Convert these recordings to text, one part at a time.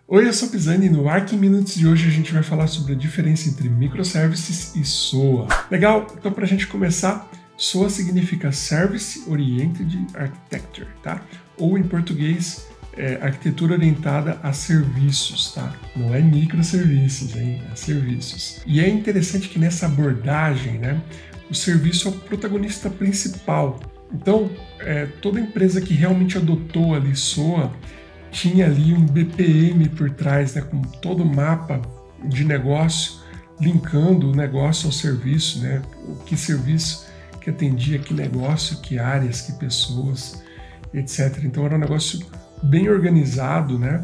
Oi, eu sou Pisani e no Arc in Minutes de hoje a gente vai falar sobre a diferença entre microservices e SOA. Legal? Então, para a gente começar, SOA significa Service Oriented Architecture, tá? Ou em português, arquitetura orientada a serviços, tá? Não é microserviços, hein? É serviços. E é interessante que nessa abordagem, né, o serviço é o protagonista principal. Então, toda empresa que realmente adotou ali SOA tinha ali um BPM por trás, né, com todo o mapa de negócio, linkando o negócio ao serviço, né, o que serviço que atendia, que negócio, que áreas, que pessoas, etc. Então era um negócio bem organizado, né,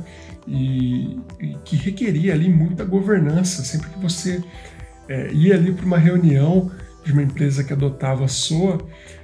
e que requeria ali muita governança. Sempre que você ia ali para uma reunião de uma empresa que adotava SOA,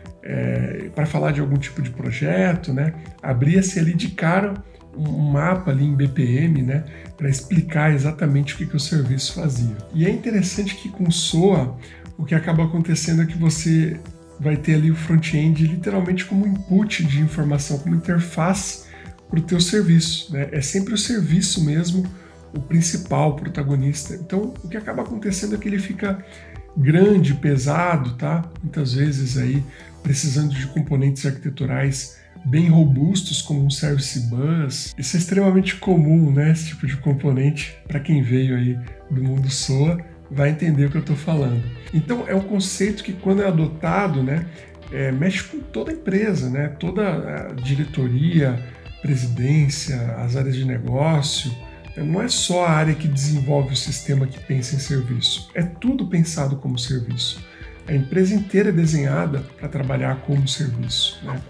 para falar de algum tipo de projeto, né, abria-se ali de cara um mapa ali em BPM, né, para explicar exatamente o que o serviço fazia. E é interessante que com SOA, o que acaba acontecendo é que você vai ter ali o front-end literalmente como input de informação, como interface para o teu serviço, né? É sempre o serviço mesmo o principal, o protagonista. Então, o que acaba acontecendo é que ele fica grande, pesado, tá? Muitas vezes aí precisando de componentes arquiteturais bem robustos, como um Service Bus. Isso é extremamente comum, né? Esse tipo de componente, para quem veio aí do mundo SOA, vai entender o que eu estou falando. Então, é um conceito que, quando é adotado, né, mexe com toda a empresa, né? Toda a diretoria, presidência, as áreas de negócio. Não é só a área que desenvolve o sistema que pensa em serviço. É tudo pensado como serviço. A empresa inteira é desenhada para trabalhar como serviço, né?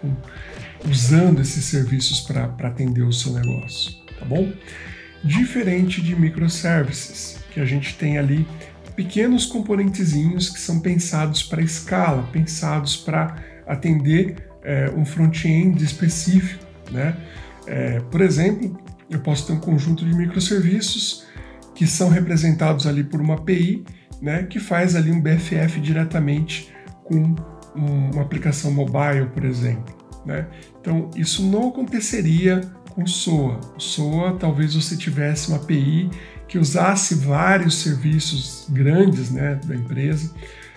Usando esses serviços para atender o seu negócio, tá bom? Diferente de microservices, que a gente tem ali pequenos componentezinhos que são pensados para escala, pensados para atender um front-end específico, né? Por exemplo, eu posso ter um conjunto de microserviços que são representados ali por uma API, né, que faz ali um BFF diretamente com uma aplicação mobile, por exemplo, né? Então, isso não aconteceria com SOA. SOA, talvez você tivesse uma API que usasse vários serviços grandes, né, da empresa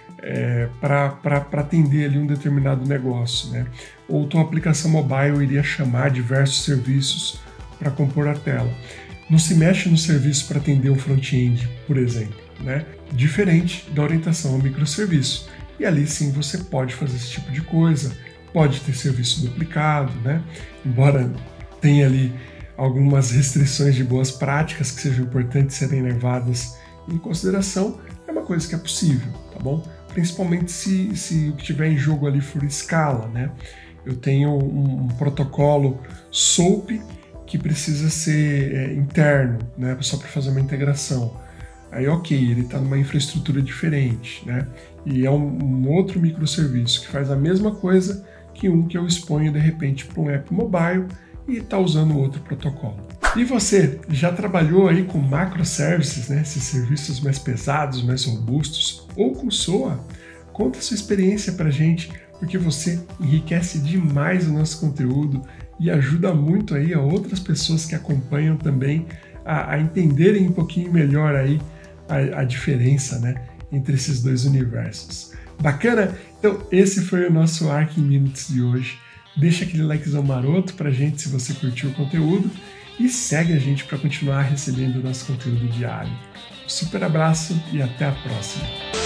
para atender ali um determinado negócio, né? Ou tua aplicação mobile iria chamar diversos serviços para compor a tela. Não se mexe no serviço para atender um front-end, por exemplo, né? Diferente da orientação ao microserviço. E ali sim você pode fazer esse tipo de coisa, pode ter serviço duplicado, né? Embora tenha ali algumas restrições de boas práticas que sejam importantes serem levadas em consideração, é uma coisa que é possível, tá bom? Principalmente se o que tiver em jogo ali for escala, né? Eu tenho um protocolo SOAP que precisa ser interno, né? Só para fazer uma integração. Aí, ok, ele está numa infraestrutura diferente, né? E é um outro microserviço que faz a mesma coisa que eu exponho de repente para um app mobile e está usando outro protocolo. E você, já trabalhou aí com macroservices, né? Esses serviços mais pesados, mais robustos, ou com SOA? Conta a sua experiência para a gente, porque você enriquece demais o nosso conteúdo e ajuda muito aí a outras pessoas que acompanham também a entenderem um pouquinho melhor aí a diferença, né, entre esses dois universos. Bacana? Então esse foi o nosso Arc in Minutes de hoje. Deixa aquele likezão maroto pra gente se você curtiu o conteúdo e segue a gente para continuar recebendo o nosso conteúdo diário. Super abraço e até a próxima!